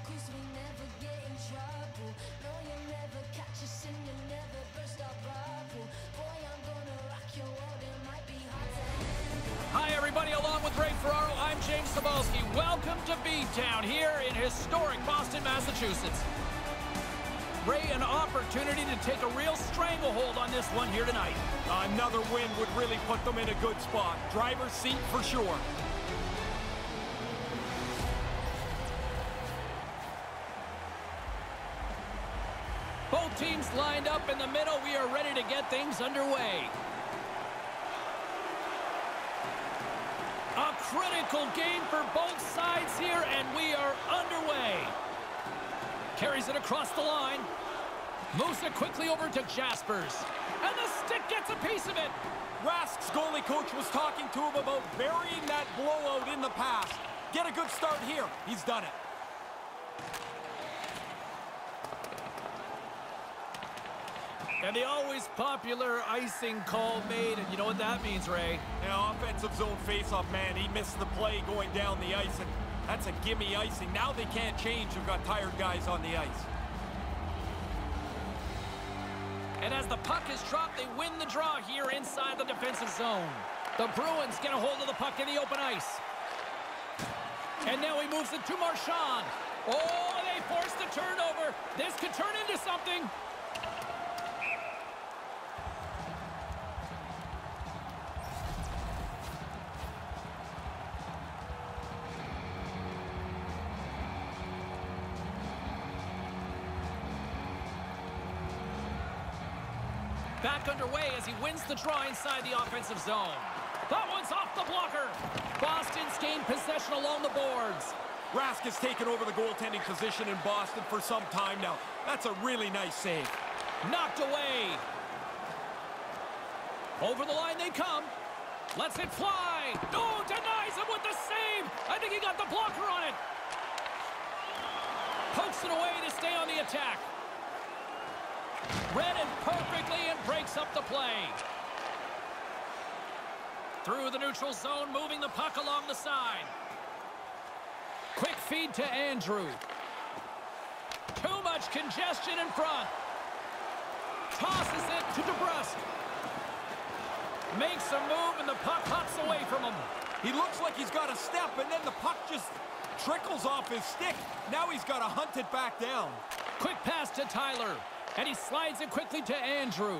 'cause we never get in trouble. No, you'll never catch us and you'll never burst our bubble. Boy, I'm gonna rock your world, it might be hard to handle. Hi, everybody. Along with Ray Ferraro, I'm James Cebulski. Welcome to B-Town here in historic Boston, Massachusetts. Ray, an opportunity to take a real stranglehold on this one here tonight. Another win would really put them in a good spot. Driver's seat for sure. Both teams lined up in the middle. We are ready to get things underway. A critical game for both sides here, and we are underway. Carries it across the line. Moves it quickly over to Jaspers. And the stick gets a piece of it. Rask's goalie coach was talking to him about burying that blowout in the past. Get a good start here. He's done it. And the always popular icing call made, and you know what that means, Ray? Now, offensive zone faceoff, man, he missed the play going down the ice, and that's a gimme icing. Now they can't change. You've got tired guys on the ice. And as the puck is dropped, they win the draw here inside the defensive zone. The Bruins get a hold of the puck in the open ice. And now he moves it to Marchand. Oh, they force the turnover. This could turn into something. Back underway as he wins the draw inside the offensive zone. That one's off the blocker. Boston's gained possession along the boards. Rask has taken over the goaltending position in Boston for some time now. That's a really nice save. Knocked away. Over the line they come. Lets it fly. Oh, denies him with the save. I think he got the blocker on it. Pokes it away to stay on the attack. Read it perfectly and breaks up the play. Through the neutral zone, moving the puck along the side. Quick feed to Andrew. Too much congestion in front. Tosses it to DeBrusk. Makes a move and the puck hops away from him. He looks like he's got a step and then the puck just trickles off his stick. Now he's got to hunt it back down. Quick pass to Tyler. And he slides it quickly to Andrew.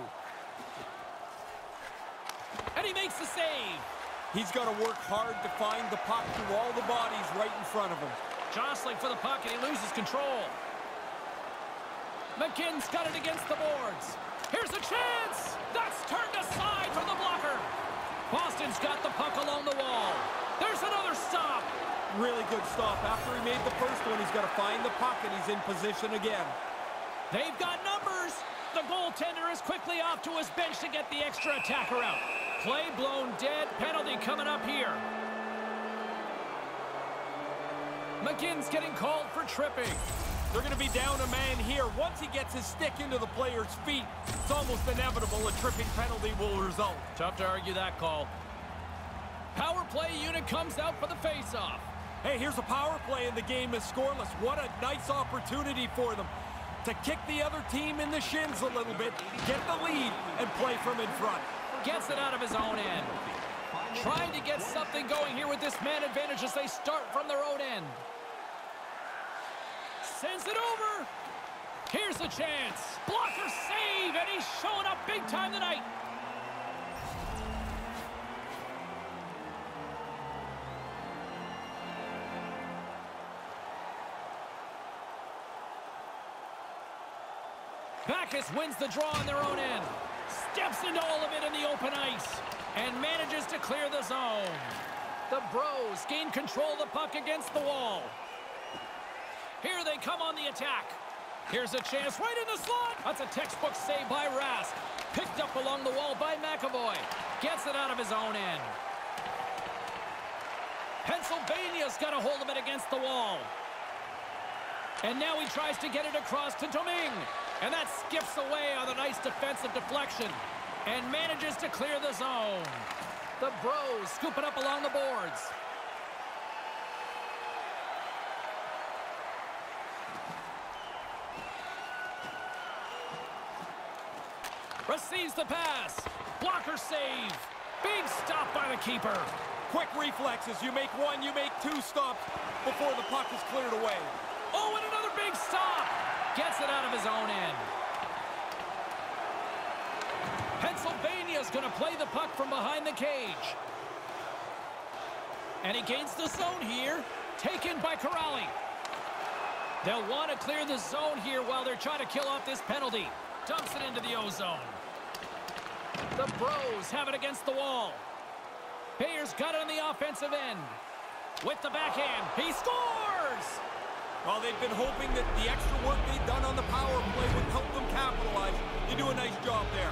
And he makes the save. He's got to work hard to find the puck through all the bodies right in front of him. Jostling for the puck, and he loses control. McKinn's got it against the boards. Here's a chance. That's turned aside from the blocker. Boston's got the puck along the wall. There's another stop. Really good stop. After he made the first one, he's got to find the puck, and he's in position again. They've got numbers. The goaltender is quickly off to his bench to get the extra attacker out. Play blown dead. Penalty coming up here. McGinn's getting called for tripping. They're going to be down a man here. Once he gets his stick into the player's feet, it's almost inevitable a tripping penalty will result. Tough to argue that call. Power play unit comes out for the faceoff. Hey, here's a power play and the game is scoreless. What a nice opportunity for them to kick the other team in the shins a little bit, get the lead, and play from in front. Gets it out of his own end. Trying to get something going here with this man advantage as they start from their own end. Sends it over. Here's a chance. Blocker save, and he's showing up big time tonight. Backus wins the draw on their own end. Steps into all of it in the open ice. And manages to clear the zone. The Bros gain control of the puck against the wall. Here they come on the attack. Here's a chance right in the slot. That's a textbook save by Rask. Picked up along the wall by McAvoy. Gets it out of his own end. Pennsylvania's got a hold of it against the wall. And now he tries to get it across to Domingue. And that skips away on a nice defensive deflection. And manages to clear the zone. The Bros scoop it up along the boards. Receives the pass. Blocker save. Big stop by the keeper. Quick reflexes. You make one, you make two stops before the puck is cleared away. Oh, and another big stop. Gets it out of his own end. Pennsylvania's going to play the puck from behind the cage. And he gains the zone here. Taken by Corrali. They'll want to clear the zone here while they're trying to kill off this penalty. Dumps it into the O-zone. The Bros have it against the wall. Bayer's got it on the offensive end. With the backhand, he scores! Well, they've been hoping that the extra work they've done on the power play would help them capitalize. You do a nice job there.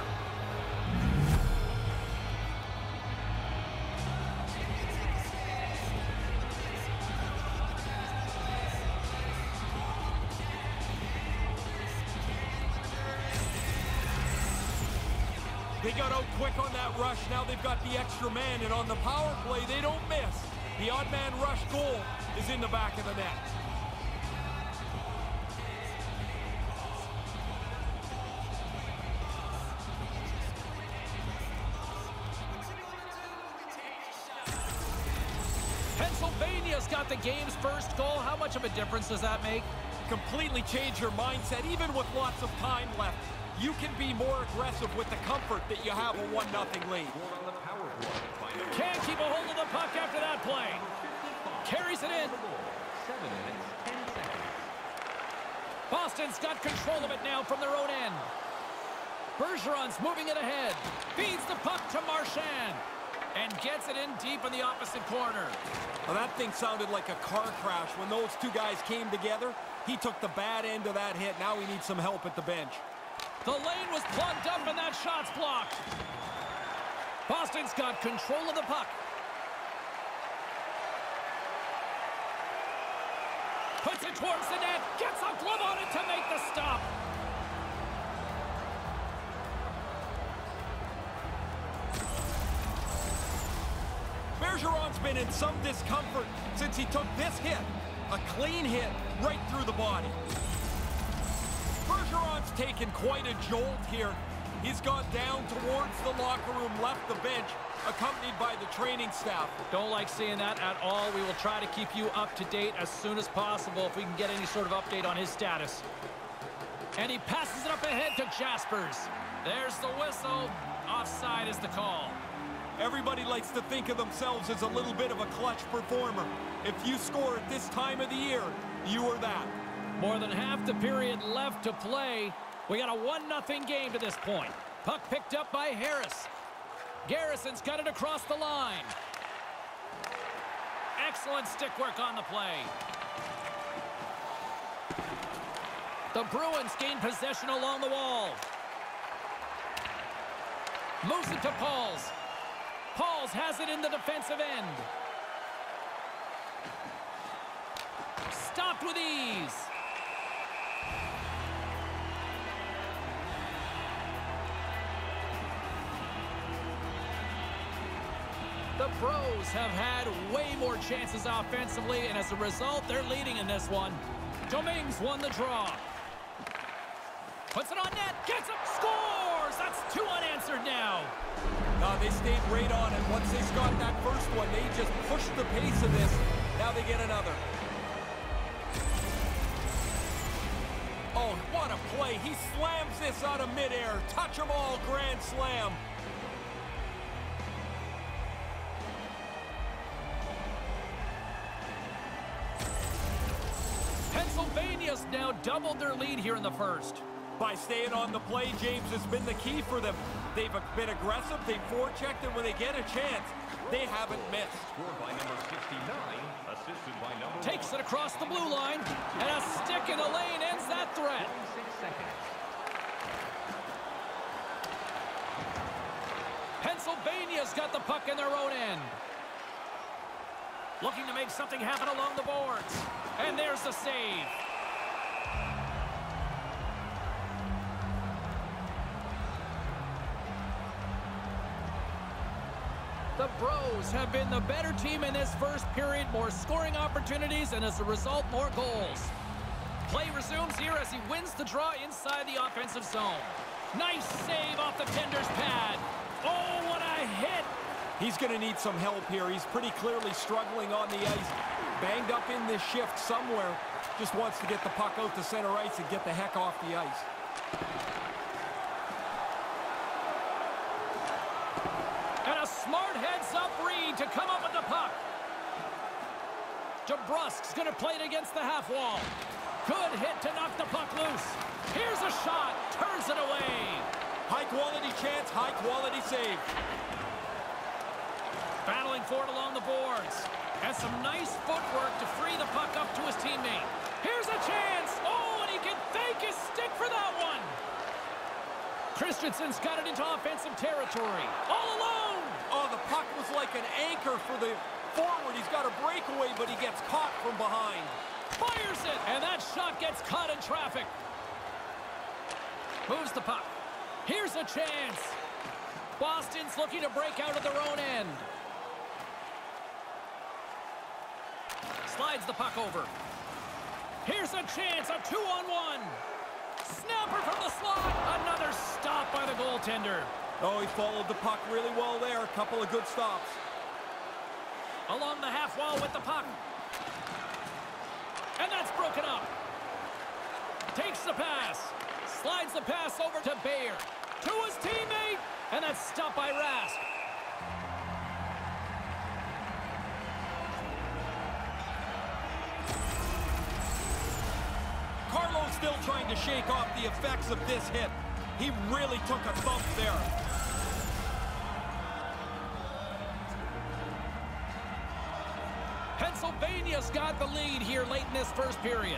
They got out quick on that rush. Now they've got the extra man, and on the power play, they don't miss. The odd man rush goal is in the back of the net. Pennsylvania's got the game's first goal. How much of a difference does that make? Completely change your mindset, even with lots of time left. You can be more aggressive with the comfort that you have a 1-0 lead. Can't keep a hold of the puck after that play. Carries it in. 7 minutes, 10 seconds. Boston's got control of it now from their own end. Bergeron's moving it ahead. Feeds the puck to Marchand. And gets it in deep in the opposite corner. Well, that thing sounded like a car crash when those two guys came together. He took the bad end of that hit. Now he needs some help at the bench. The lane was plugged up and that shot's blocked. Boston's got control of the puck. Puts it towards the net. Gets a glove on it to make the stop. Bergeron's been in some discomfort since he took this hit. A clean hit right through the body. Bergeron's taken quite a jolt here. He's gone down towards the locker room, left the bench, accompanied by the training staff. Don't like seeing that at all. We will try to keep you up to date as soon as possible if we can get any sort of update on his status. And he passes it up ahead to Jaspers. There's the whistle. Offside is the call. Everybody likes to think of themselves as a little bit of a clutch performer. If you score at this time of the year, you are that. More than half the period left to play. We got a 1-0 game to this point. Puck picked up by Harris. Garrison's got it across the line. Excellent stick work on the play. The Bruins gain possession along the wall. Moves it to Pauls. Pauls has it in the defensive end. Stopped with ease. The Bros have had way more chances offensively, and as a result, they're leading in this one. Dominguez won the draw. Puts it on net, gets it, scores! That's 2 unanswered now. They stayed right on it. Once they got that first one, they just pushed the pace of this. Now they get another. Oh, what a play. He slams this out of midair. Touch 'em all, grand slam. Pennsylvania's now doubled their lead here in the first. By staying on the play, James, has been the key for them. They've been aggressive, they've forechecked, and when they get a chance, they haven't missed. Scored by number 69, assisted by number Takes it across the blue line, and a stick in the lane ends that threat. 26 seconds. Pennsylvania's got the puck in their own end. Looking to make something happen along the boards. And there's the save. The Bros have been the better team in this first period. More scoring opportunities, and as a result, more goals. Play resumes here as he wins the draw inside the offensive zone. Nice save off the tender's pad. Oh, what a hit. He's going to need some help here. He's pretty clearly struggling on the ice. Banged up in this shift somewhere. Just wants to get the puck out to center ice and get the heck off the ice. And a smart heads-up read to come up with the puck. DeBrusk's going to play it against the half wall. Good hit to knock the puck loose. Here's a shot. Turns it away. High-quality chance, high-quality save. Battling for it along the boards. And some nice footwork to free the puck up to his teammate. Here's a chance. Oh, and he can thank his stick for that one. Christensen's got it into offensive territory. All alone. Oh, the puck was like an anchor for the forward. He's got a breakaway, but he gets caught from behind. Fires it, and that shot gets caught in traffic. Moves the puck. Here's a chance. Boston's looking to break out of their own end. Slides the puck over. Here's a chance, a 2-on-1. Snapper from the slot. Another stop by the goaltender. Oh, he followed the puck really well there. A couple of good stops. Along the half wall with the puck. And that's broken up. Takes the pass. Slides the pass over to Bayer. To his teammate. And that's stopped by Rask. Carlo's still trying to shake off the effects of this hit. He really took a thump there. Pennsylvania's got the lead here late in this first period.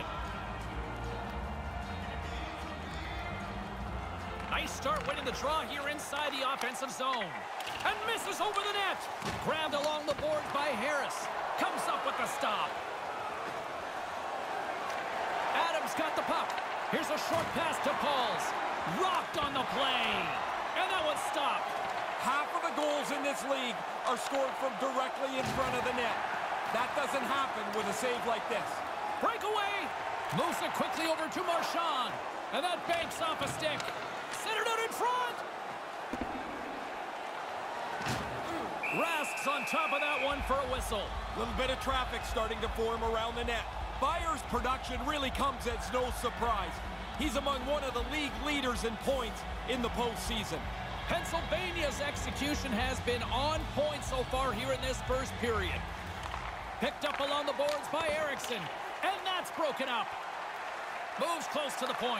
Nice start winning the draw here inside the offensive zone. And misses over the net. Grabbed along the boards by Harris. Comes up with the stop. Adams got the puck. Here's a short pass to Pauls. Rocked on the play. And that one's stopped. Half of the goals in this league are scored from directly in front of the net. That doesn't happen with a save like this. Breakaway. Moves it quickly over to Marchand. And that banks off a stick. Centered out in front. Rask's on top of that one for a whistle. Little bit of traffic starting to form around the net. Bayer's production really comes as no surprise. He's among one of the league leaders in points in the postseason. Pennsylvania's execution has been on point so far here in this first period. Picked up along the boards by Erickson. And that's broken up. Moves close to the point.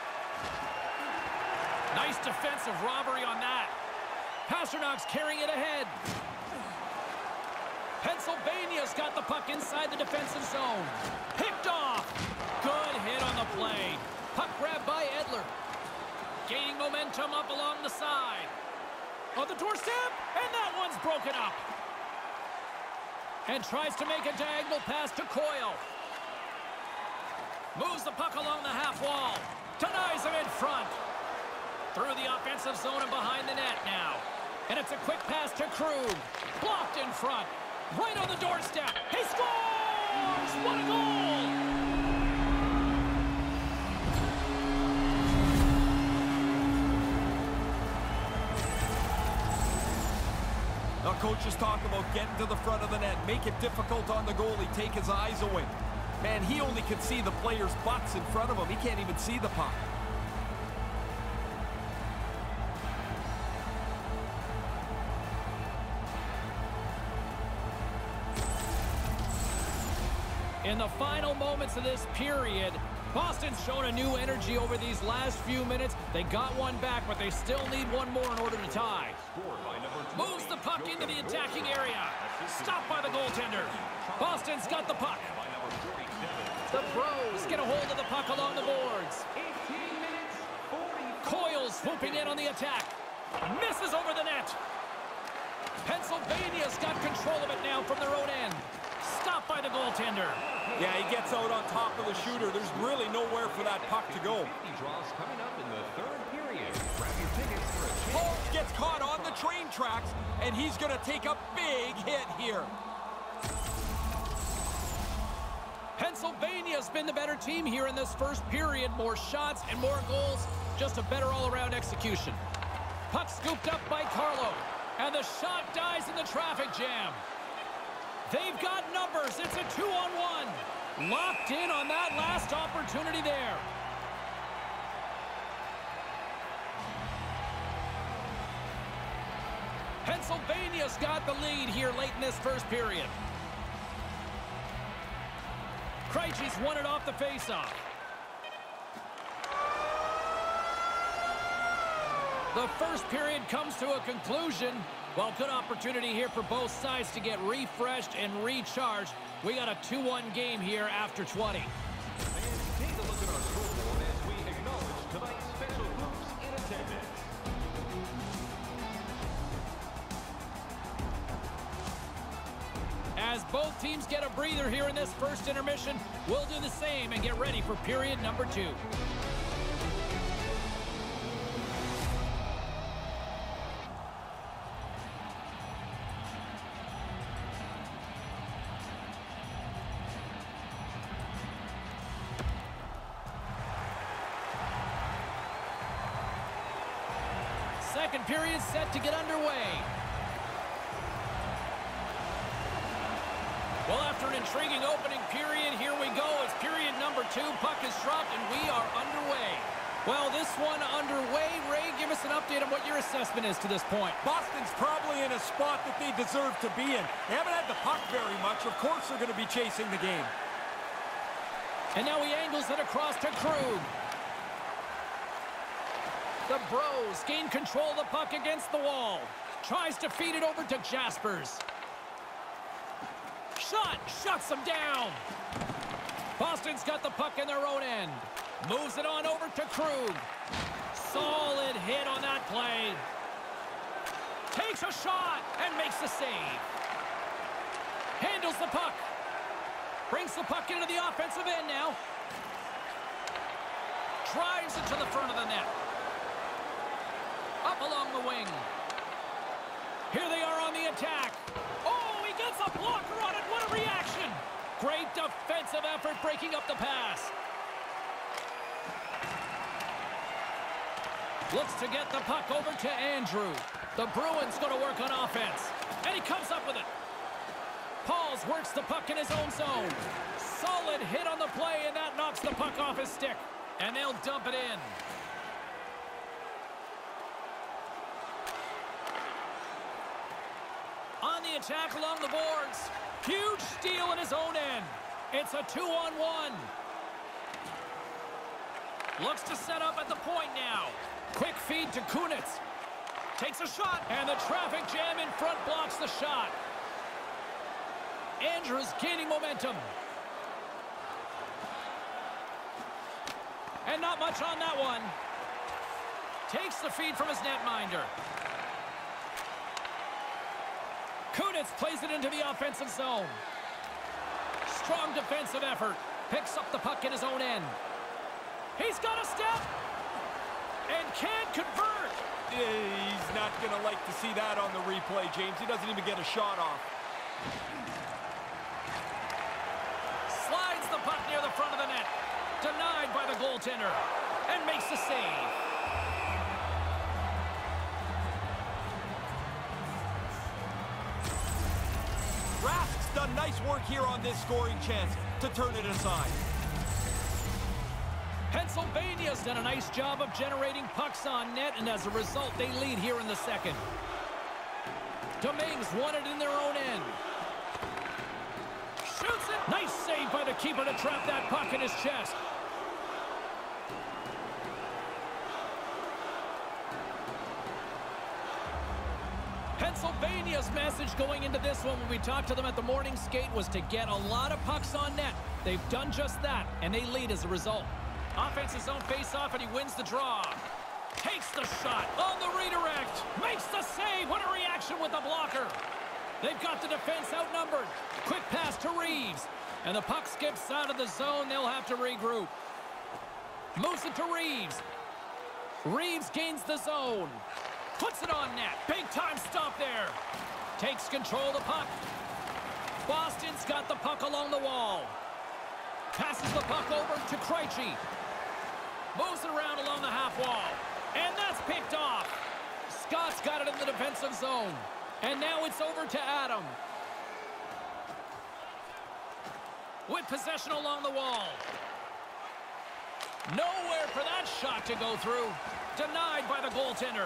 Nice defensive robbery on that. Pasternak's carrying it ahead. Pennsylvania's got the puck inside the defensive zone. Picked off. Good hit on the play. Puck grabbed by Edler. Gaining momentum up along the side. On the doorstep, and that one's broken up. And tries to make a diagonal pass to Coyle. Moves the puck along the half wall. Denies him in front. Through the offensive zone and behind the net now. And it's a quick pass to Krug. Blocked in front. Right on the doorstep. He scores! What a goal! Now, coaches talk about getting to the front of the net, make it difficult on the goalie, take his eyes away. Man, he only can see the players' butts in front of him. He can't even see the puck. In the final moments of this period, Boston's shown a new energy over these last few minutes. They got one back, but they still need one more in order to tie. Moves the puck into the attacking area. Stopped by the goaltender. Boston's got the puck. The Bros get a hold of the puck along the boards. Coyle swooping in on the attack. Misses over the net. Pennsylvania's got control of it now from their own end. Stopped by the goaltender. Yeah, he gets out on top of the shooter. There's really nowhere for that puck to go. Paul gets caught on the train tracks, and he's going to take a big hit here. Pennsylvania has been the better team here in this first period. More shots and more goals. Just a better all-around execution. Puck scooped up by Carlo. And the shot dies in the traffic jam. They've got numbers. It's a 2-on-1. Locked in on that last opportunity there. Pennsylvania's got the lead here late in this first period. Krejci's won it off the faceoff. The first period comes to a conclusion. Well, good opportunity here for both sides to get refreshed and recharged. We got a 2-1 game here after 20. And take a look at our scoreboard as we acknowledge tonight's special groups in attendance. As both teams get a breather here in this first intermission, we'll do the same and get ready for period number 2. Second period set to get underway. Well, after an intriguing opening period, here we go. It's period number 2. Puck is dropped, and we are underway. Well, this one underway. Ray, give us an update on what your assessment is to this point. Boston's probably in a spot that they deserve to be in. They haven't had the puck very much. Of course they're going to be chasing the game. And now he angles it across to Krug. The Bros gain control of the puck against the wall. Tries to feed it over to Jaspers. Shot shuts him down. Boston's got the puck in their own end. Moves it on over to Krug. Solid hit on that play. Takes a shot and makes the save. Handles the puck. Brings the puck into the offensive end now. Drives it to the front of the net. Up along the wing. Here they are on the attack. Oh, he gets a blocker on it. What a reaction. Great defensive effort breaking up the pass. Looks to get the puck over to Andrew. The Bruins going to work on offense. And he comes up with it. Pauls works the puck in his own zone. Solid hit on the play, and that knocks the puck off his stick. And they'll dump it in. On the attack along the boards. Huge steal in his own end. It's a 2-on-1. Looks to set up at the point now. Quick feed to Kunitz. Takes a shot, and the traffic jam in front blocks the shot. Andrews gaining momentum. And not much on that one. Takes the feed from his netminder. Kunitz plays it into the offensive zone. Strong defensive effort. Picks up the puck in his own end. He's got a step. And can't convert. He's not going to like to see that on the replay, James. He doesn't even get a shot off. Slides the puck near the front of the net. Denied by the goaltender. And makes the save. Rask's done nice work here on this scoring chance to turn it aside. Pennsylvania's done a nice job of generating pucks on net, and as a result, they lead here in the second. Dominguez won it in their own end. Shoots it. Nice save by the keeper to trap that puck in his chest. Pennsylvania's message going into this one when we talked to them at the morning skate was to get a lot of pucks on net. They've done just that, and they lead as a result. Offense's own face-off, and he wins the draw. Takes the shot on the redirect. Makes the save. What a reaction with the blocker. They've got the defense outnumbered. Quick pass to Reeves. And the puck skips out of the zone. They'll have to regroup. Moves it to Reeves. Reeves gains the zone. Puts it on net. Big time stop there. Takes control of the puck. Boston's got the puck along the wall. Passes the puck over to Krejci. Moves it around along the half wall. And that's picked off. Scott's got it in the defensive zone. And now it's over to Adam. With possession along the wall. Nowhere for that shot to go through. Denied by the goaltender.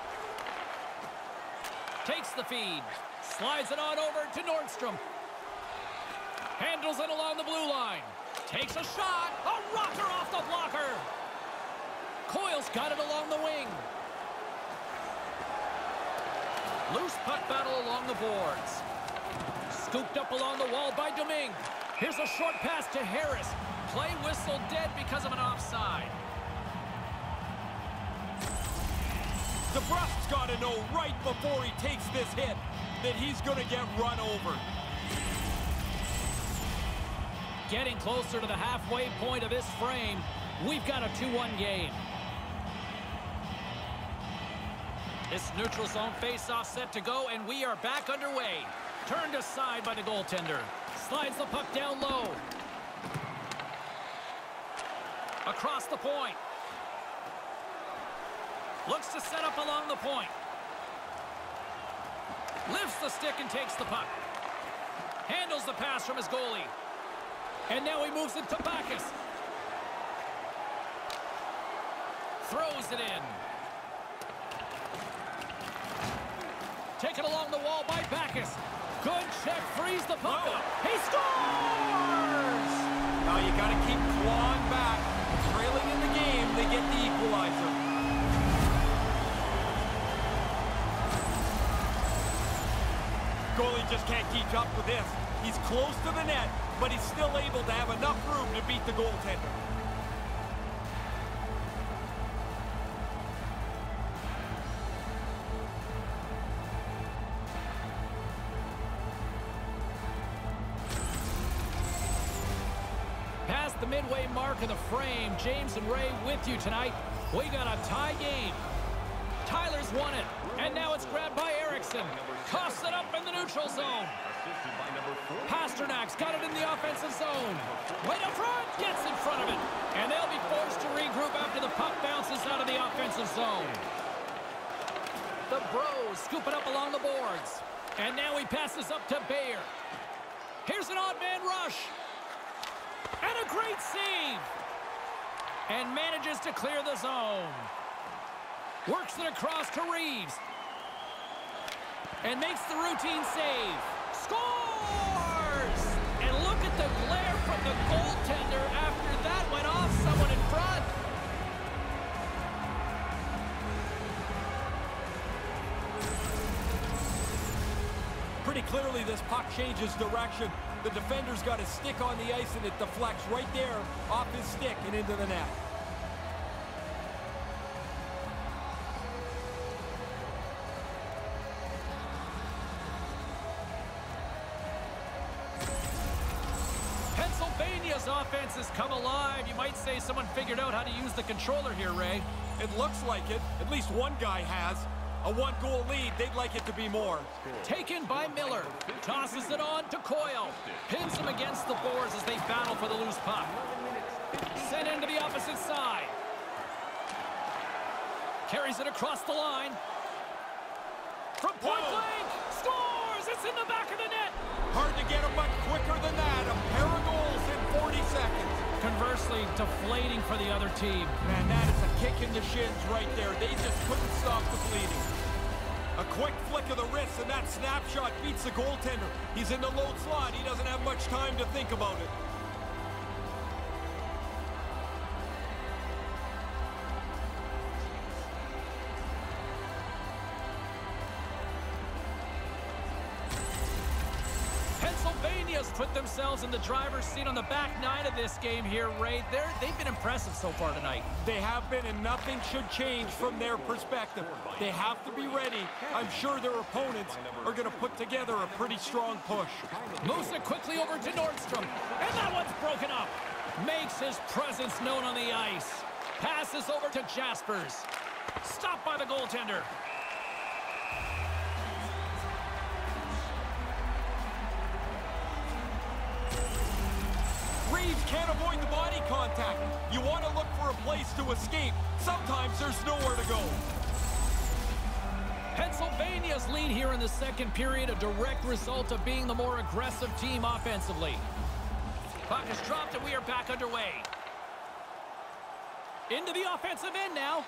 Takes the feed. Slides it on over to Nordstrom. Handles it along the blue line. Takes a shot. A rocker off the blocker. Coyle's got it along the wing. Loose puck battle along the boards. Scooped up along the wall by Domingue. Here's a short pass to Harris. Play whistle dead because of an offside. DeBrusk's got to know right before he takes this hit that he's going to get run over. Getting closer to the halfway point of this frame. We've got a 2-1 game. This neutral zone face-off set to go, and we are back underway. Turned aside by the goaltender. Slides the puck down low. Across the point. Looks to set up along the point. Lifts the stick and takes the puck. Handles the pass from his goalie. And now he moves it to Backes. Throws it in. Taken along the wall by Backes. Good check, frees the puck up. He scores! Now you got to keep clawing back. Trailing in the game, they get the equalizer. Goalie just can't keep up with this. He's close to the net, but he's still able to have enough room to beat the goaltender. Past the midway mark of the frame, James and Ray with you tonight. We got a tie game. Tyler's won it, and now it's grabbed by Erickson. Coughs it up in the neutral zone. Pasternak's got it in the offensive zone. Right up front, gets in front of it. And they'll be forced to regroup after the puck bounces out of the offensive zone. The Bros scoop it up along the boards. And now he passes up to Bayer. Here's an odd man rush. And a great save. And manages to clear the zone. Works it across to Reeves. And makes the routine save. Scores! And look at the glare from the goaltender after that went off someone in front. Pretty clearly this puck changes direction. The defender's got his stick on the ice and it deflects right there off his stick and into the net. Pennsylvania's offense has come alive. You might say someone figured out how to use the controller here, Ray. It looks like it. At least one guy has. A one-goal lead. They'd like it to be more. Taken by Miller. Tosses it on to Coyle. Pins him against the boards as they battle for the loose puck. Sent into the opposite side. Carries it across the line. From point blank. Scores! It's in the back of the net. Hard to get him much quicker than that. A pair of goals in 40 seconds. Conversely, deflating for the other team. Man, that is a kick in the shins right there. They just couldn't stop the bleeding. A quick flick of the wrist, and that snapshot beats the goaltender. He's in the low slot. He doesn't have much time to think about it. Pennsylvania's put themselves in the driver's seat on the back nine of this game here, Ray. They've been impressive so far tonight. They have been, and nothing should change from their perspective. They have to be ready. I'm sure their opponents are going to put together a pretty strong push. Moves it quickly over to Nordstrom. And that one's broken up. Makes his presence known on the ice. Passes over to Jaspers. Stopped by the goaltender. Reeves can't avoid the body contact. You want to look for a place to escape. Sometimes there's nowhere to go. Pennsylvania's lead here in the second period, a direct result of being the more aggressive team offensively. Puck is dropped and we are back underway. Into the offensive end now.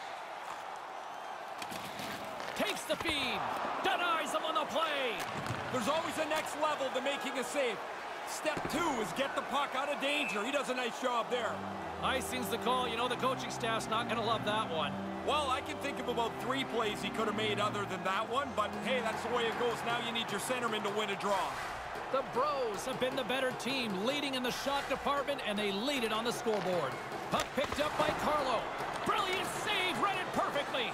Takes the feed. Denies him on the play. There's always a next level to making a save. Step 2 is get the puck out of danger. He does a nice job there. Icing's the call. You know the coaching staff's not going to love that one. Well, I can think of about 3 plays he could have made other than that one, but hey, that's the way it goes. Now you need your centerman to win a draw. The Bros have been the better team, leading in the shot department, and they lead it on the scoreboard. Puck picked up by Carlo. Brilliant save, read it perfectly.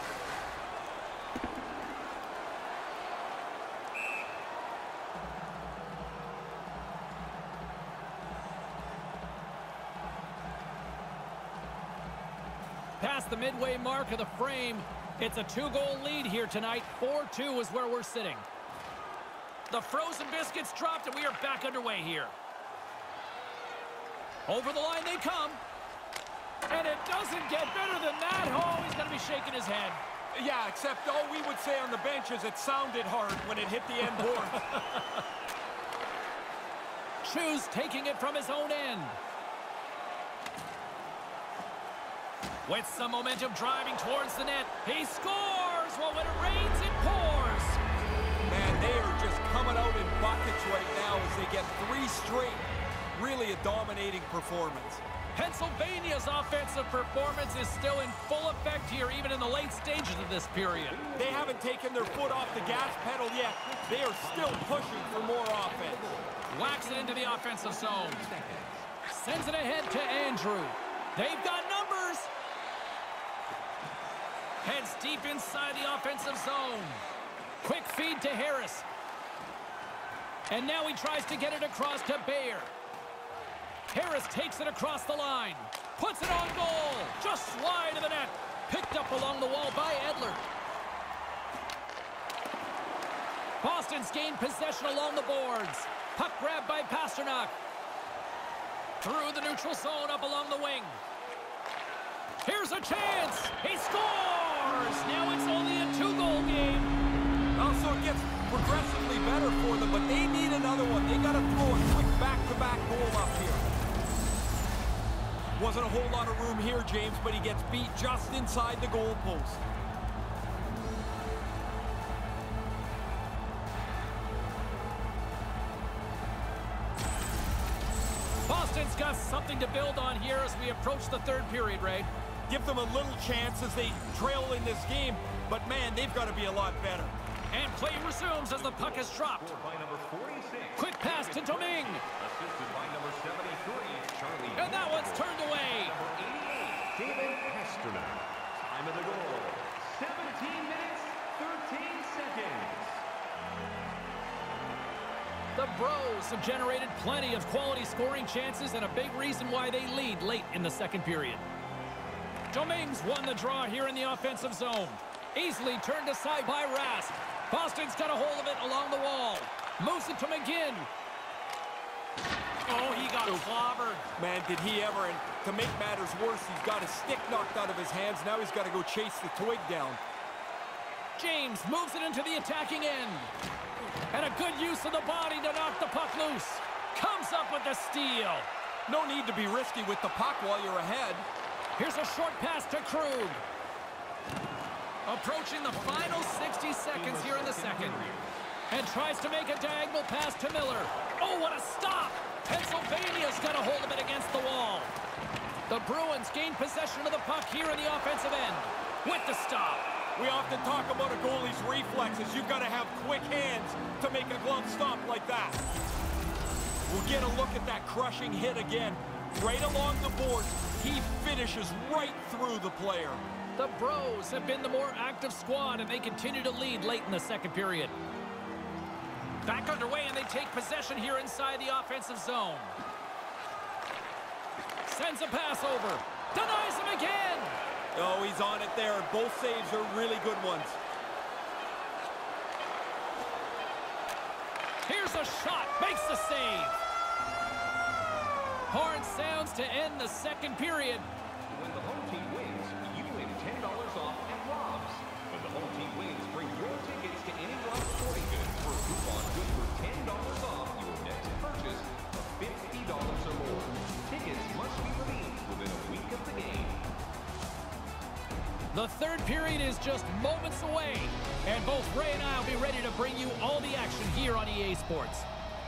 Past the midway mark of the frame, it's a 2-goal lead here tonight. 4-2 is where we're sitting. The frozen biscuits dropped, and we are back underway here. Over the line they come. And it doesn't get better than that. Oh, he's going to be shaking his head. Yeah, except all we would say on the bench is it sounded hard when it hit the end board. Choose taking it from his own end. With some momentum driving towards the net. He scores! Well, when it rains, it pours. Man, they are just coming out in buckets right now as they get 3 straight. Really a dominating performance. Pennsylvania's offensive performance is still in full effect here, even in the late stages of this period. They haven't taken their foot off the gas pedal yet. They are still pushing for more offense. Whacks it into the offensive zone. Sends it ahead to Andrew. They've got numbers. Heads deep inside the offensive zone. Quick feed to Harris. And now he tries to get it across to Bayer. Harris takes it across the line. Puts it on goal. Just wide of the net. Picked up along the wall by Edler. Boston's gained possession along the boards. Puck grabbed by Pasternak. Through the neutral zone up along the wing. Here's a chance. He scores. Now it's only a 2-goal game. Also, it gets progressively better for them, but they need another one. They got to throw a quick back-to-back goal up here. Wasn't a whole lot of room here, James, but he gets beat just inside the goal post. Boston's got something to build on here as we approach the third period, Ray. Give them a little chance as they trail in this game, but man, they've got to be a lot better. And play resumes as the puck is dropped. By number 46. Quick pass to Domingue. Assisted by number 73, Charlie. And that one's turned away. Number 88, David Pasternak. Time of the goal, 17 minutes, 13 seconds. The Bros have generated plenty of quality scoring chances and a big reason why they lead late in the second period. Domingue's won the draw here in the offensive zone. Easily turned aside by Rask. Boston's got a hold of it along the wall. Moves it to McGinn. Oh, he got clobbered. Man, did he ever. And to make matters worse, he's got a stick knocked out of his hands. Now he's got to go chase the twig down. James moves it into the attacking end. And a good use of the body to knock the puck loose. Comes up with the steal. No need to be risky with the puck while you're ahead. Here's a short pass to Krug. Approaching the final 60 seconds here in the second. And tries to make a diagonal pass to Miller. Oh, what a stop! Pennsylvania's got a hold of it against the wall. The Bruins gain possession of the puck here in the offensive end. With the stop. We often talk about a goalie's reflexes. You've got to have quick hands to make a glove stop like that. We'll get a look at that crushing hit again. Right along the boards, he finishes right through the player. The Bros have been the more active squad, and they continue to lead late in the second period. Back underway, and they take possession here inside the offensive zone. Sends a pass over. Denies him again. Oh, he's on it there. Both saves are really good ones. Here's a shot. Makes the save. Horn sounds to end the second period. When the home team wins, you win $10 off at Rob's. When the home team wins, bring your tickets to any Rob's Sporting Goods for a coupon good for $10 off your next purchase of $50 or more. Tickets must be redeemed within a week of the game. The third period is just moments away, and both Ray and I will be ready to bring you all the action here on EA Sports.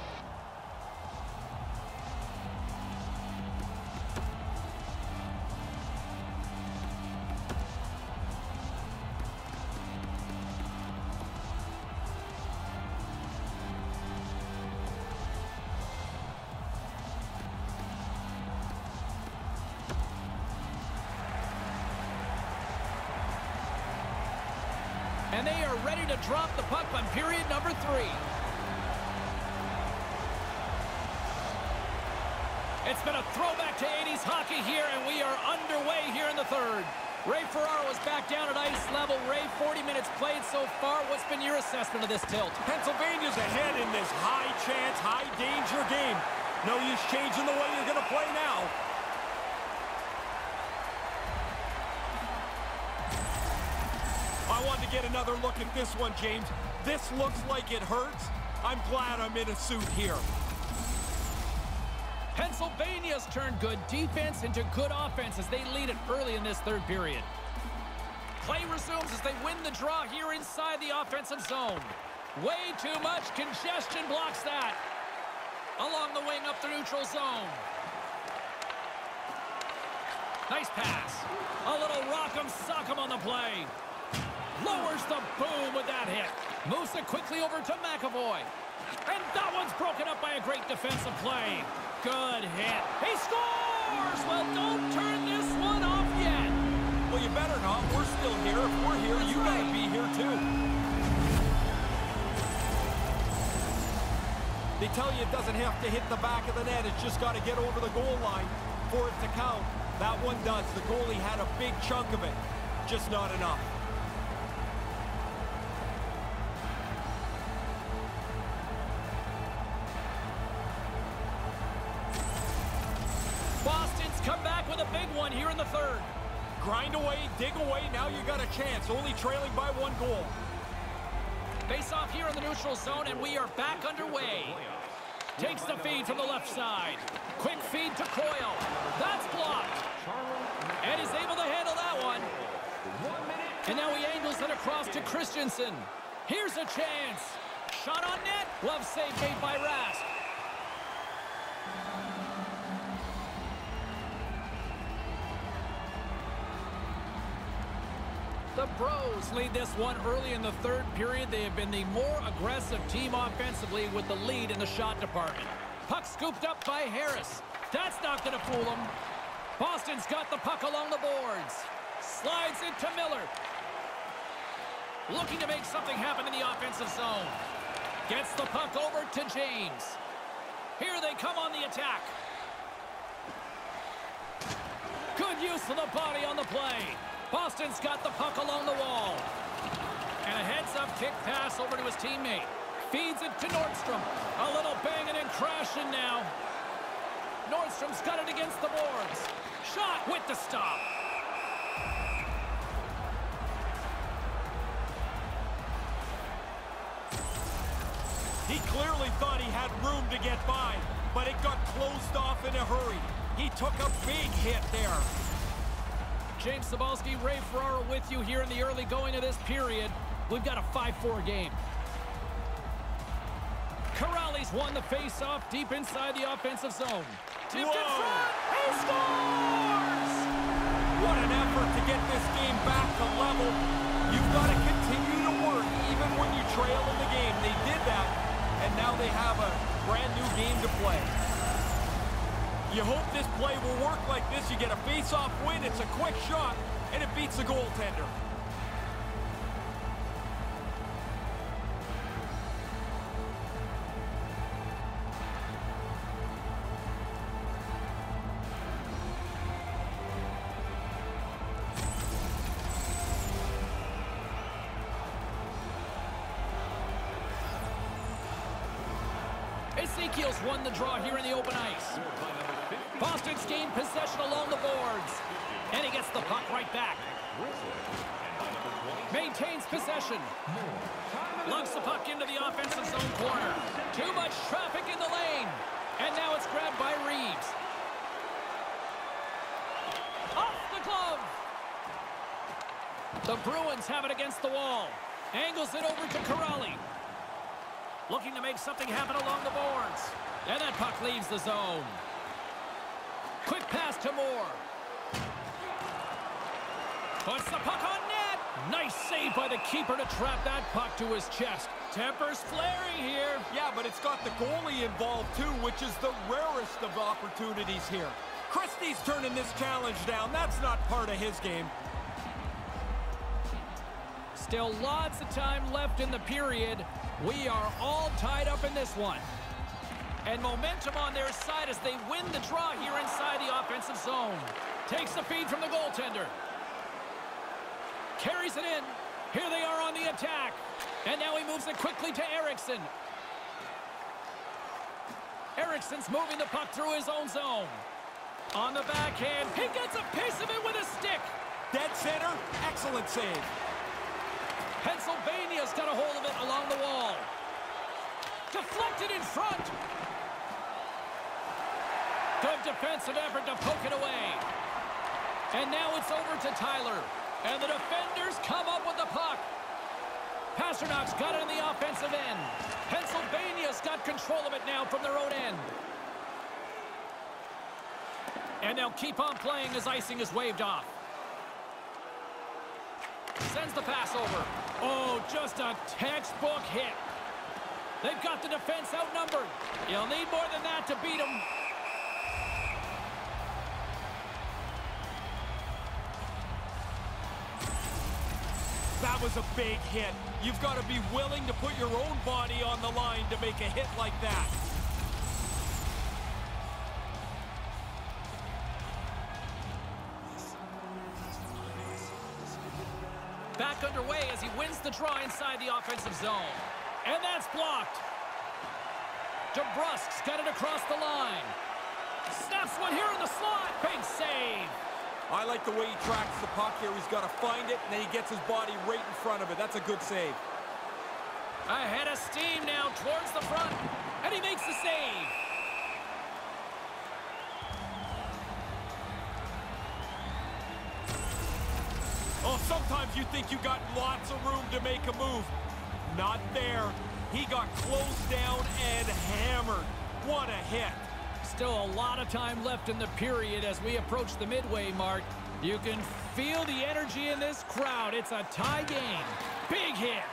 And they are ready to drop the puck on period number 3. It's been a throwback to 80s hockey here, and we are underway here in the third. Ray Ferraro is back down at ice level. Ray, 40 minutes played so far. What's been your assessment of this tilt? Pennsylvania's ahead in this high-chance, high-danger game. No use changing the way you're going to play now. I wanted to get another look at this one, James. This looks like it hurts. I'm glad I'm in a suit here. Pennsylvania's turned good defense into good offense as they lead it early in this third period. Play resumes as they win the draw here inside the offensive zone. Way too much congestion blocks that. Along the wing up the neutral zone. Nice pass. A little rock'em sock'em on the play. Lowers the boom with that hit. Moves it quickly over to McAvoy. And that one's broken up by a great defensive play. Good hit. He scores! Well, don't turn this one off yet. Well, you better not. We're still here. If we're here, you gotta be here too. They tell you it doesn't have to hit the back of the net. It's just got to get over the goal line for it to count. That one does. The goalie had a big chunk of it. Just not enough. Boston's come back with a big one here in the third. Grind away, dig away, now you got a chance. Only trailing by 1 goal. Face off here in the neutral zone, and we are back underway. Takes the feed from the left side. Quick feed to Coyle. That's blocked. And he's able to handle that one. And now he angles it across to Christensen. Here's a chance. Shot on net. Glove save made by Rask. The Bros lead this one early in the third period. They have been the more aggressive team offensively with the lead in the shot department. Puck scooped up by Harris. That's not going to fool them. Boston's got the puck along the boards. Slides it to Miller. Looking to make something happen in the offensive zone. Gets the puck over to James. Here they come on the attack. Good use of the body on the play. Boston's got the puck along the wall. And a heads-up kick pass over to his teammate. Feeds it to Nordstrom. A little banging and crashing now. Nordstrom's got it against the boards. Shot with the stop. He clearly thought he had room to get by, but it got closed off in a hurry. He took a big hit there. James Cybulski, Ray Ferraro with you here in the early going of this period. We've got a 5-4 game. Corrales won the face-off deep inside the offensive zone. Tipped in front. He scores! What an effort to get this game back to level. You've got to continue to work even when you trail in the game. They did that, and now they have a brand new game to play. You hope this play will work like this. You get a face-off win, it's a quick shot, and it beats the goaltender. Ezekiel's won the draw here in the open ice. Boston's gained possession along the boards. And he gets the puck right back. Maintains possession. Lugs the puck into the offensive zone corner. Too much traffic in the lane. And now it's grabbed by Reeves. Off the glove. The Bruins have it against the wall. Angles it over to Corrali. Looking to make something happen along the boards. And that puck leaves the zone. Quick pass to Moore. Puts the puck on net. Nice save by the keeper to trap that puck to his chest. Tempers flaring here. Yeah, but it's got the goalie involved too, which is the rarest of opportunities here. Christie's turning this challenge down. That's not part of his game. Still lots of time left in the period. We are all tied up in this one. And momentum on their side as they win the draw here inside the offensive zone. Takes the feed from the goaltender. Carries it in. Here they are on the attack. And now he moves it quickly to Eriksson. Eriksson's moving the puck through his own zone. On the backhand, he gets a piece of it with a stick. Dead center, excellent save. Pennsylvania's got a hold of it along the wall. Deflected in front. Good defensive effort to poke it away. And now it's over to Tyler. And the defenders come up with the puck. Pasternak's got it in the offensive end. Pennsylvania's got control of it now from their own end. And they'll keep on playing as icing is waved off. Sends the pass over. Oh, just a textbook hit. They've got the defense outnumbered. You'll need more than that to beat them. That was a big hit. You've got to be willing to put your own body on the line to make a hit like that. Back underway as he wins the draw inside the offensive zone. And that's blocked. DeBrusk's got it across the line. Snaps one here in the slot. Big save. I like the way he tracks the puck here. He's got to find it, and then he gets his body right in front of it. That's a good save. Ahead of steam now towards the front. And he makes the save. Oh, sometimes you think you got lots of room to make a move. Not there. He got closed down and hammered. What a hit. Still a lot of time left in the period as we approach the midway mark. You can feel the energy in this crowd. It's a tie game. Big hit.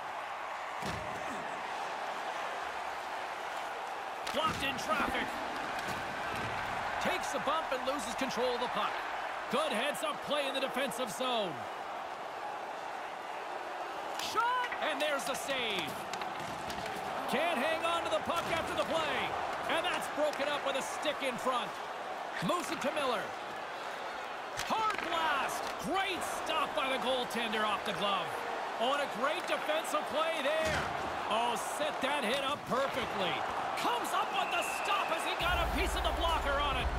Blocked in traffic. Takes a bump and loses control of the puck. Good heads-up play in the defensive zone. Shot! And there's the save. Can't hang on to the puck after the play. And that's broken up with a stick in front. Moves it to Miller. Hard blast. Great stop by the goaltender off the glove. Oh, and a great defensive play there. Oh, set that hit up perfectly. Comes up with the stop as he got a piece of the blocker on it.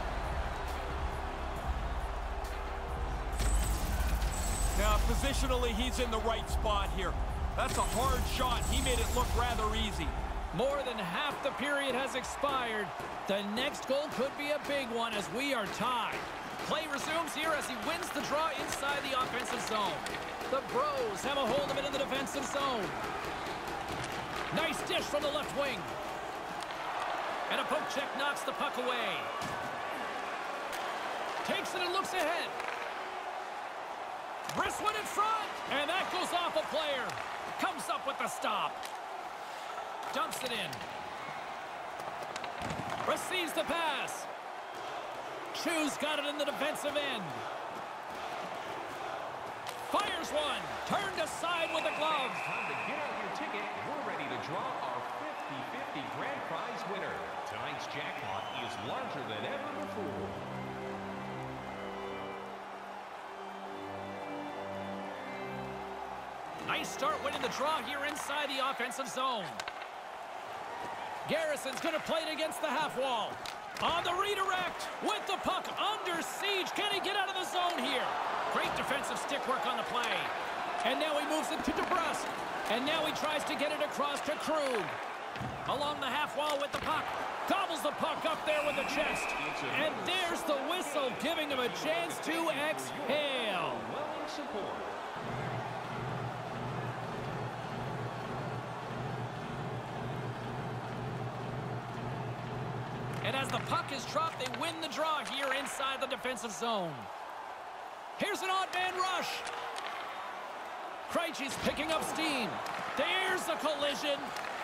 Now, positionally, he's in the right spot here. That's a hard shot. He made it look rather easy. More than half the period has expired. The next goal could be a big one as we are tied. Play resumes here as he wins the draw inside the offensive zone. The Bros have a hold of it in the defensive zone. Nice dish from the left wing. And a poke check knocks the puck away. Takes it and looks ahead. Brisswood in front. And that goes off a player. Comes up with the stop. Dumps it in. Receives the pass. Chu's got it in the defensive end. Fires one. Turned aside with a glove. Time to get out your ticket. We're ready to draw our 50-50 grand prize winner. Tonight's jackpot is larger than ever before. Nice start winning the draw here inside the offensive zone. Garrison's going to play it against the half wall. On the redirect, with the puck under siege. Can he get out of the zone here? Great defensive stick work on the play. And now he moves it to DeBrusk. And now he tries to get it across to Krug. Along the half wall with the puck. Gobbles the puck up there with the chest. And there's the whistle, giving him a chance to exhale. Welling support. And as the puck is dropped, they win the draw here inside the defensive zone. Here's an odd man rush. Krejci's picking up steam. There's a collision.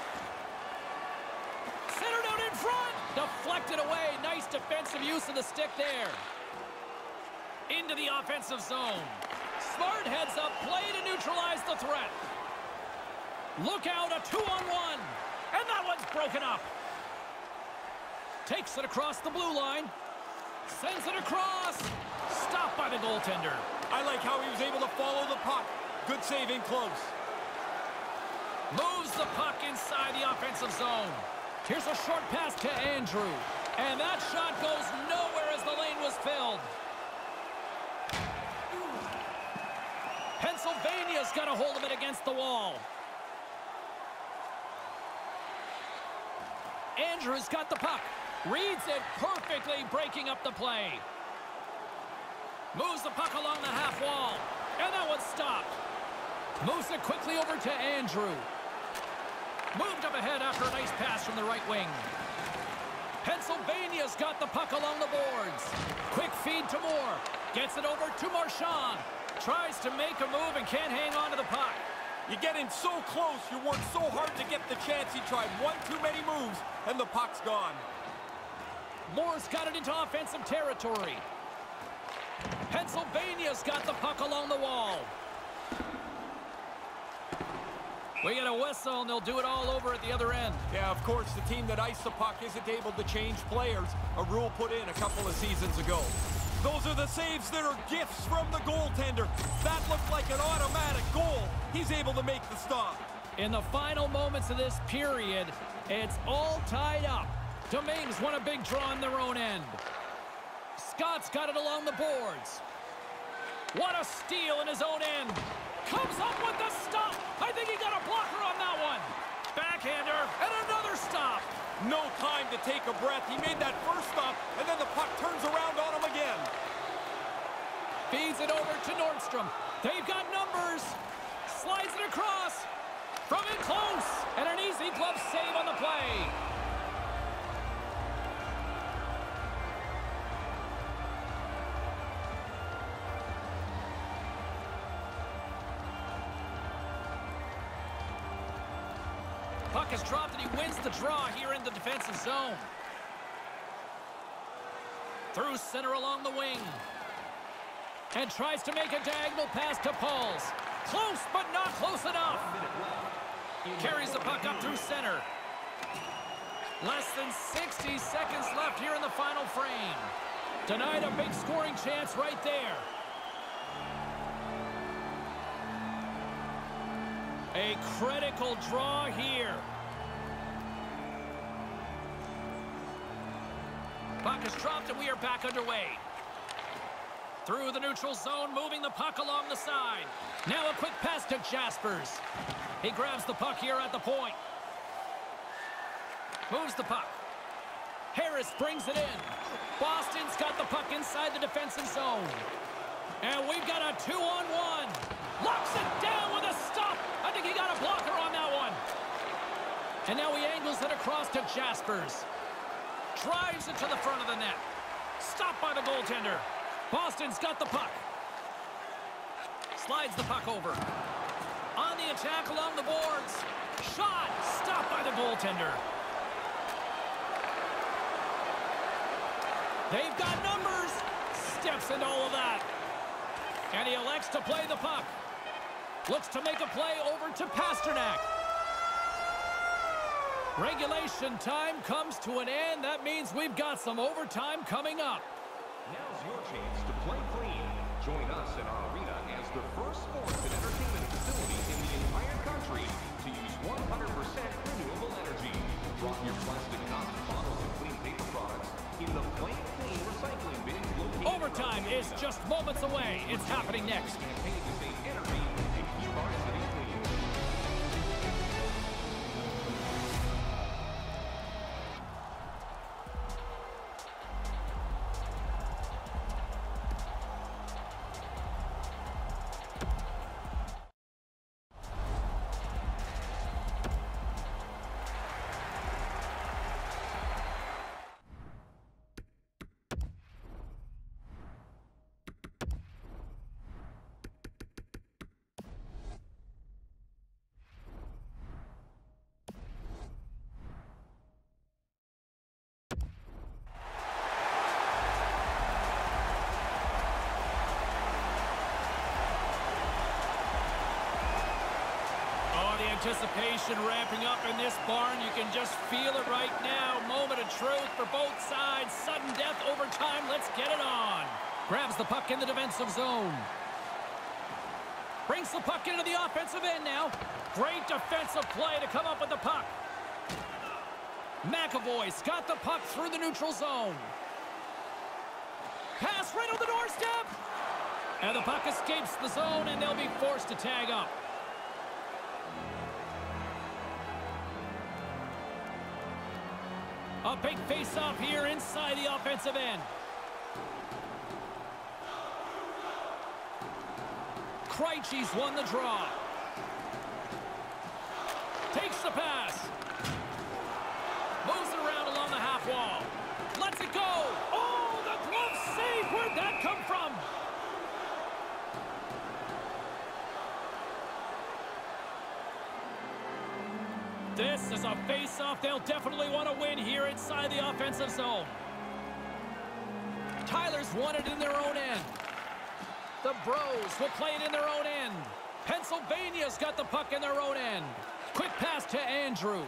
Centered out in front. Deflected away. Nice defensive use of the stick there. Into the offensive zone. Smart heads up play to neutralize the threat. Look out, a 2-on-1. And that one's broken up. Takes it across the blue line. Sends it across. Stopped by the goaltender. I like how he was able to follow the puck. Good save in close. Moves the puck inside the offensive zone. Here's a short pass to Andrew. And that shot goes nowhere as the lane was filled. Pennsylvania's got a hold of it against the wall. Andrew's got the puck. Reads it perfectly, breaking up the play. Moves the puck along the half wall. And that one's stopped. Moves it quickly over to Andrew. Moved up ahead after a nice pass from the right wing. Pennsylvania's got the puck along the boards. Quick feed to Moore. Gets it over to Marchand. Tries to make a move and can't hang on to the puck. You get in so close, you work so hard to get the chance. He tried one too many moves, and the puck's gone. Moore's got it into offensive territory. Pennsylvania's got the puck along the wall. We get a whistle, and they'll do it all over at the other end. Yeah, of course, the team that iced the puck isn't able to change players. A rule put in a couple of seasons ago. Those are the saves that are gifts from the goaltender. That looked like an automatic goal. He's able to make the stop. In the final moments of this period, it's all tied up. Dominguez won a big draw on their own end. Scott's got it along the boards. What a steal in his own end. Comes up with the stop. I think he got a blocker on that one. Backhander and another stop. No time to take a breath. He made that first stop, and then the puck turns around on him again. Feeds it over to Nordstrom. They've got numbers. Slides it across. From in close. And an easy glove save on the play. Puck is dropped and he wins the draw here in the defensive zone. Through center along the wing. And tries to make a diagonal pass to Pauls. Close, but not close enough. Carries the puck up through center. Less than 60 seconds left here in the final frame. Denied a big scoring chance right there. A critical draw here. Puck is dropped and we are back underway. Through the neutral zone, moving the puck along the side. Now a quick pass to Jaspers. He grabs the puck here at the point. Moves the puck. Harris brings it in. Boston's got the puck inside the defensive zone. And we've got a 2-on-1. Locks it down with a stop. I think he got a blocker on that one. And now he angles it across to Jaspers. Drives it to the front of the net. Stopped by the goaltender. Boston's got the puck. Slides the puck over. On the attack along the boards. Shot. Stopped by the goaltender. They've got numbers. Steps into all of that. And he elects to play the puck. Looks to make a play over to Pasternak. Regulation time comes to an end. That means we've got some overtime coming up. Now's your chance to play clean. Join us in our arena as the first sports and entertainment facility in the entire country to use 100% renewable energy. Drop your plastic cups, bottles, and clean paper products in the Plant Clean recycling bin located... Overtime is just moments away. It's happening next. Campaign to save energy and keep our city clean. Anticipation ramping up in this barn. You can just feel it right now. Moment of truth for both sides. Sudden death, overtime. Let's get it on. Grabs the puck in the defensive zone. Brings the puck into the offensive end now. Great defensive play to come up with the puck. McAvoy's got the puck through the neutral zone. Pass right on the doorstep. And the puck escapes the zone, and they'll be forced to tag up. A big face-off here inside the offensive end. Krejci's won the draw. Takes the pass. Moves it around along the half wall. Lets it go. Oh, the glove save. Where'd that come from? This is a face-off they'll definitely want to win here inside the offensive zone. Tyler's won it in their own end. The Bros will play it in their own end. Pennsylvania's got the puck in their own end. Quick pass to Andrew.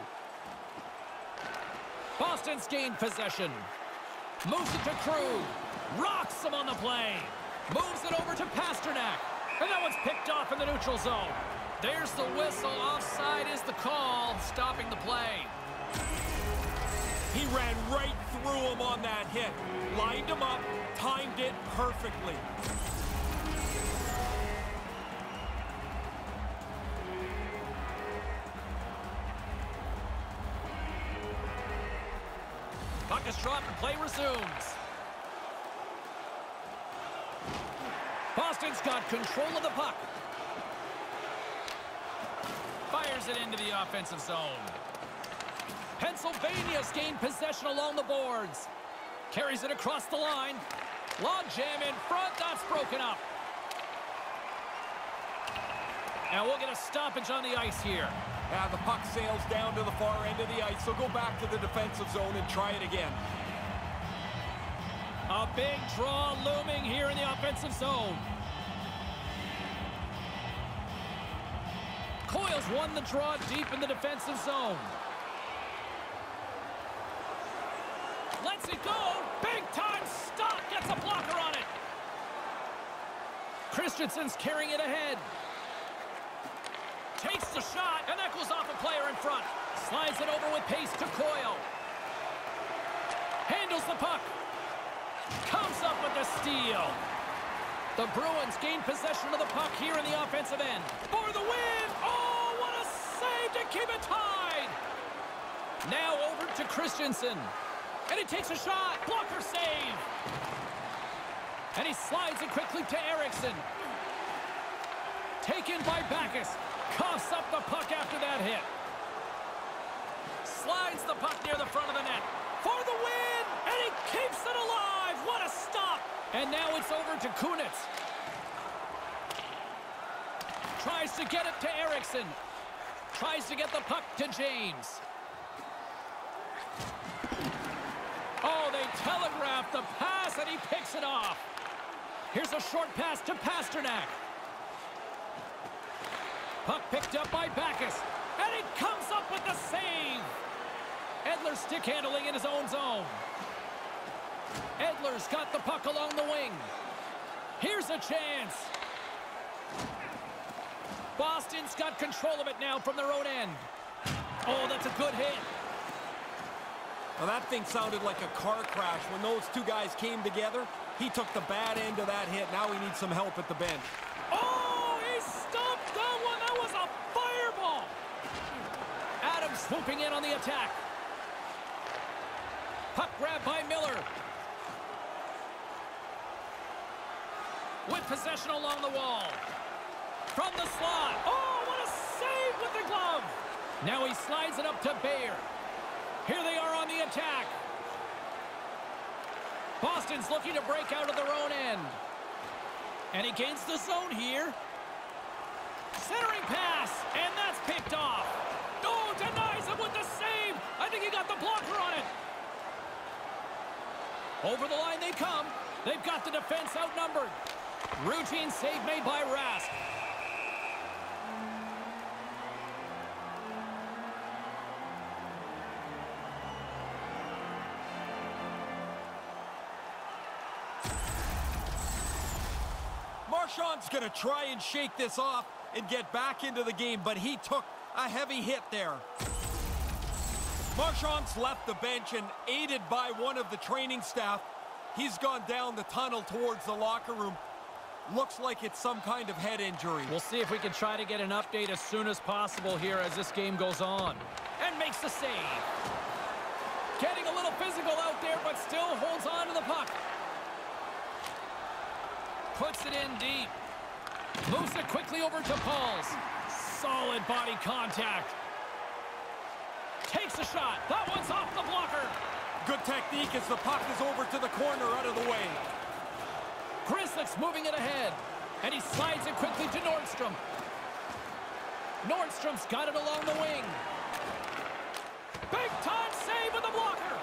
Boston's gained possession. Moves it to Krug. Rocks him on the play. Moves it over to Pasternak. And that one's picked off in the neutral zone. There's the whistle. Offside is the call, stopping the play. He ran right through him on that hit. Lined him up, timed it perfectly. Puck is dropped and play resumes. Boston's got control of the puck. Fires it into the offensive zone. Pennsylvania's gained possession along the boards. Carries it across the line. Log jam in front. That's broken up. And we'll get a stoppage on the ice here. Yeah, the puck sails down to the far end of the ice, so go back to the defensive zone and try it again. A big draw looming here in the offensive zone. Coyle's won the draw deep in the defensive zone. Lets it go. Big time stop. Gets a blocker on it. Christensen's carrying it ahead. Takes the shot, and that goes off a player in front. Slides it over with pace to Coyle. Handles the puck. Comes up with the steal. The Bruins gain possession of the puck here in the offensive end. For the win! Oh, what a save to keep it tied! Now over to Christensen. And he takes a shot. Blocker save. And he slides it quickly to Eriksson. Taken by Backes. Coughs up the puck after that hit. Slides the puck near the front of the net. For the win! And he keeps it alive! What a stop! And now it's over to Kunitz. Tries to get it to Eriksson. Tries to get the puck to James. Oh, they telegraphed the pass, and he picks it off. Here's a short pass to Pasternak. Puck picked up by Backes. And he comes up with the save. Edler stick handling in his own zone. Edler's got the puck along the wing. Here's a chance. Boston's got control of it now from their own end. Oh, that's a good hit. Well, that thing sounded like a car crash. When those two guys came together, he took the bad end of that hit. Now he needs some help at the bench. Oh, he stopped that one. That was a fireball. Adams swooping in on the attack. Puck grab by Miller. With possession along the wall. From the slot. Oh, what a save with the glove. Now he slides it up to Bayer. Here they are on the attack. Boston's looking to break out of their own end. And he gains the zone here. Centering pass, and that's picked off. Oh, denies him with the save. I think he got the blocker on it. Over the line they come. They've got the defense outnumbered. Routine save made by Rask. Marchand's going to try and shake this off and get back into the game, but he took a heavy hit there. Marchand's left the bench, and aided by one of the training staff, he's gone down the tunnel towards the locker room. Looks like it's some kind of head injury. We'll see if we can try to get an update as soon as possible here as this game goes on. And makes the save. Getting a little physical out there, but still holds on to the puck. Puts it in deep. Moves it quickly over to Pauls. Solid body contact. Takes a shot. That one's off the blocker. Good technique as the puck is over to the corner out of the way. Grzelcyk's moving it ahead. And he slides it quickly to Nordstrom. Nordstrom's got it along the wing. Big time save with the blocker.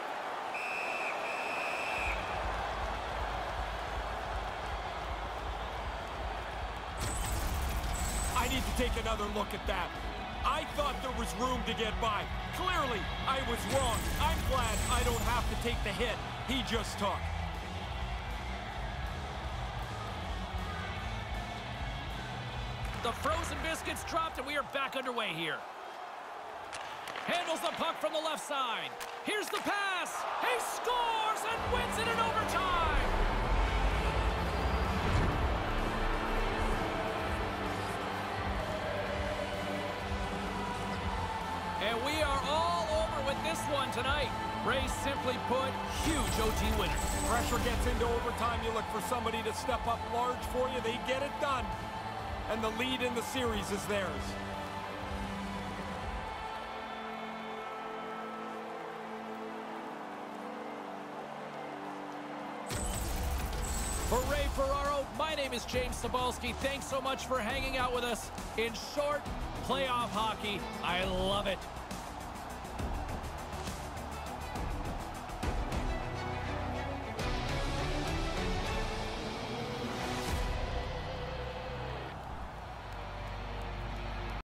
I need to take another look at that. I thought there was room to get by. Clearly, I was wrong. I'm glad I don't have to take the hit he just took. The frozen biscuits dropped, and we are back underway here. Handles the puck from the left side. Here's the pass. He scores and wins it in overtime. And we are all over with this one tonight. Ray simply put, huge OT winner. Pressure gets into overtime. You look for somebody to step up large for you. They get it done. And the lead in the series is theirs. For Ray Ferraro, my name is James Cybulski. Thanks so much for hanging out with us. In short, playoff hockey, I love it.